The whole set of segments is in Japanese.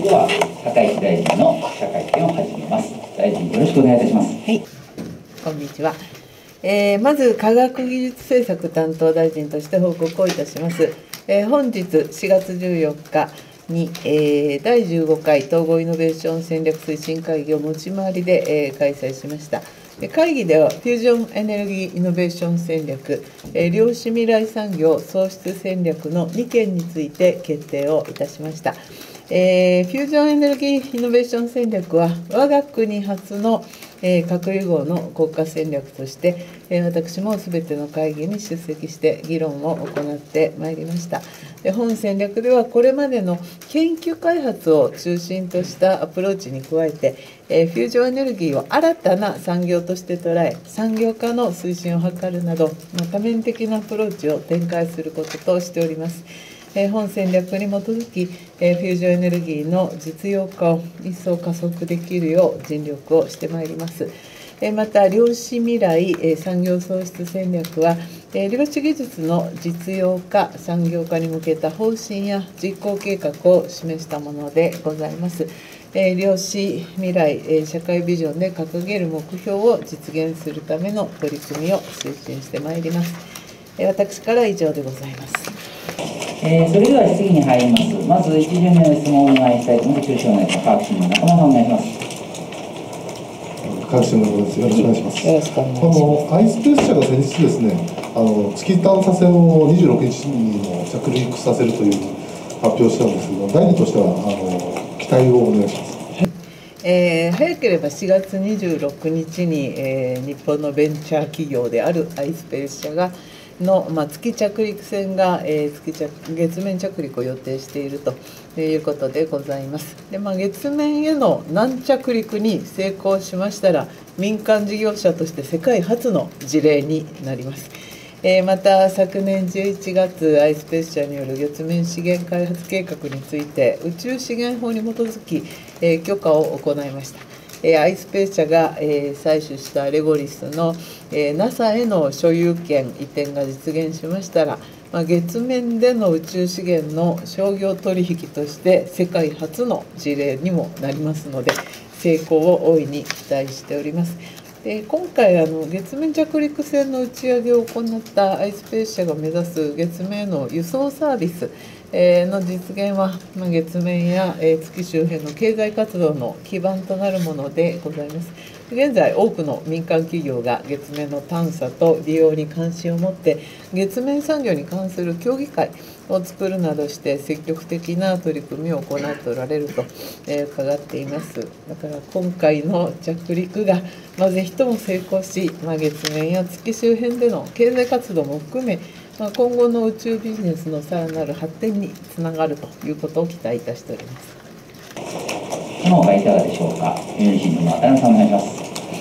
では高市大臣の記者会見を始めます。大臣、よろしくお願いいたします。 はい、こんにちは。まず科学技術政策担当大臣として報告をいたします。本日4月14日に、第15回統合イノベーション戦略推進会議を持ち回りで、開催しました。会議ではフュージョンエネルギーイノベーション戦略、量子未来産業創出戦略の2件について決定をいたしました。フュージョンエネルギーイノベーション戦略は我が国初の核融合の国家戦略として、私もすべての会議に出席して議論を行ってまいりました。本戦略ではこれまでの研究開発を中心としたアプローチに加えて、フュージョンエネルギーを新たな産業として捉え、産業化の推進を図るなど、多面的なアプローチを展開することとしております。本戦略に基づき、フュージョンエネルギーの実用化を一層加速できるよう尽力をしてまいります。また、量子未来産業創出戦略は、量子技術の実用化、産業化に向けた方針や実行計画を示したものでございます。量子未来社会ビジョンで掲げる目標を実現するための取り組みを推進してまいります。私からは以上でございます。 それでは質疑に入ります。まず1巡目の質問をお願いしたいと思います。中小の科学新聞、中村さんお願いします。 科学新聞です。よろしくお願いします。 よろしくお願いします。 アイスペース社が先日ですね、月探査船を26日に着陸させるという発表をしたんですけど、第2としては期待をお願いします。 早ければ4月26日に、日本のベンチャー企業であるアイスペース社が月着陸船が、月面着陸を予定しているということでございます。で、月面への軟着陸に成功しましたら、民間事業者として世界初の事例になります。また、昨年11月、アイスペース社による月面資源開発計画について、宇宙資源法に基づき、許可を行いました。アイスペース社が採取したレゴリスの NASA への所有権移転が実現しましたら、月面での宇宙資源の商業取引として世界初の事例にもなりますので、成功を大いに期待しております。今回月面着陸船の打ち上げを行ったアイスペース社が目指す月面への輸送サービスの実現は、月面や月周辺の経済活動の基盤となるものでございます。現在、多くの民間企業が月面の探査と利用に関心を持って、月面産業に関する協議会を作るなどして積極的な取り組みを行っておられると伺っています。だから今回の着陸がぜひとも成功し、月面や月周辺での経済活動も含め、今後の宇宙ビジネスのさらなる発展につながるということを期待いたしております。 その他いかがでしょうか。読売新聞の渡辺さんお願いします。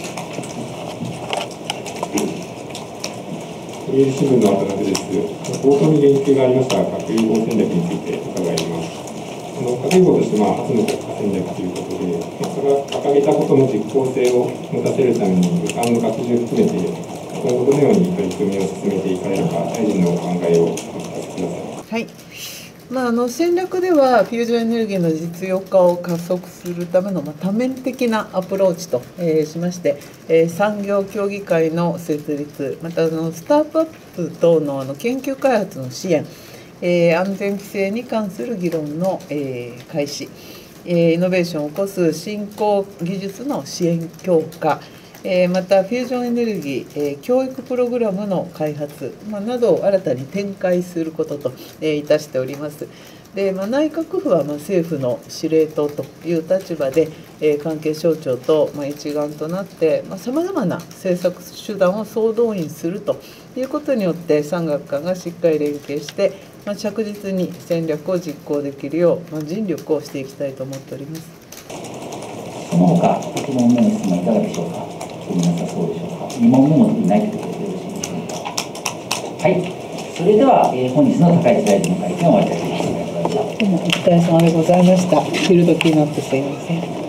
読売新聞の渡辺です。冒頭に言及がありました核融合戦略について伺います。核融合として初の国家戦略ということで、それは掲げたことの実効性を持たせるために武漢の拡充を含めて今後どのように取り組みを進めていかれるか、大臣のお考えをお聞かせください。 はい、戦略ではフュージョンエネルギーの実用化を加速するための多面的なアプローチとしまして、産業協議会の設立、またスタートアップ等の研究開発の支援、安全規制に関する議論の開始、イノベーションを起こす新興技術の支援強化、またフュージョンエネルギー、教育プログラムの開発、などを新たに展開することといたしております。で、内閣府は政府の司令塔という立場で、関係省庁と一丸となってさまざまな政策手段を総動員するということによって産学官がしっかり連携して着実に戦略を実行できるよう尽力をしていきたいと思っております。 その他1問目の質問いかがでしょうか。なさそうでしょうか。2問目も特にないということでよろしいでしょうか。はい、それでは、本日の高市大臣の会見を終わりたいと思います。 お疲れ様でございました。昼時になってすいません。